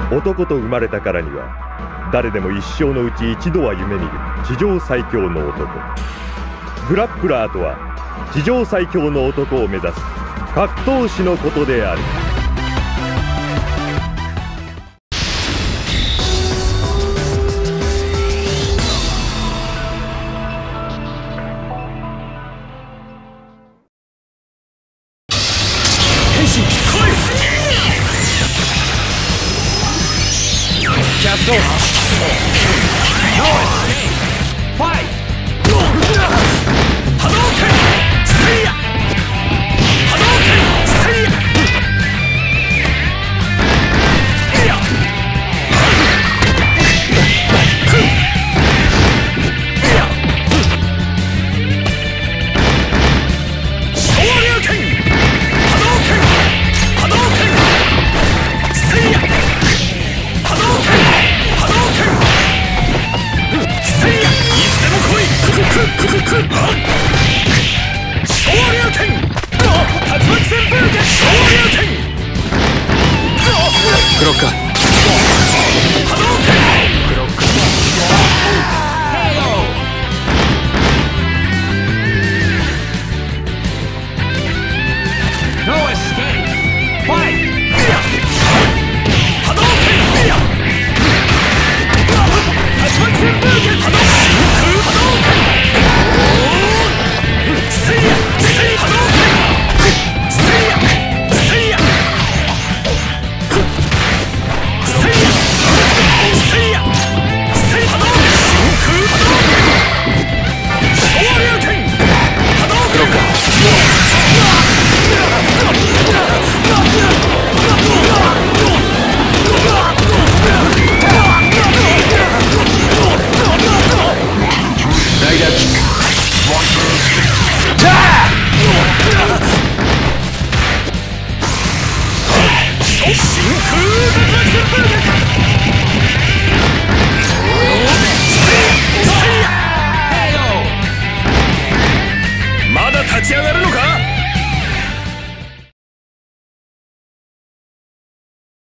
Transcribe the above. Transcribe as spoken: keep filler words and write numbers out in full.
男と生まれたからには誰でも一生のうち一度は夢見る地上最強の男。グラップラーとは地上最強の男を目指す格闘士のことである。 キャストノーファイ波動拳せいや波動拳せいやいやいや昇竜拳波動拳波動拳せいや波動拳昇竜拳竜巻旋風拳昇竜拳ブロッカー